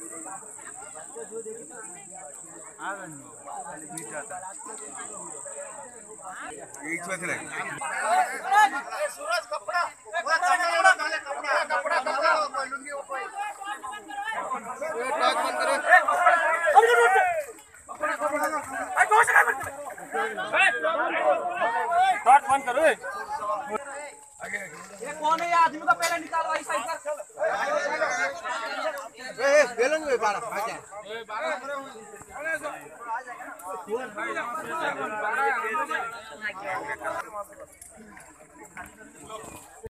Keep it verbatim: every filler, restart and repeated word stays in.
बंद करो। ये कौन है? आदमी को पहले निकालो भाई साइड पर। ए बेलन में बारह आजा। ए बारह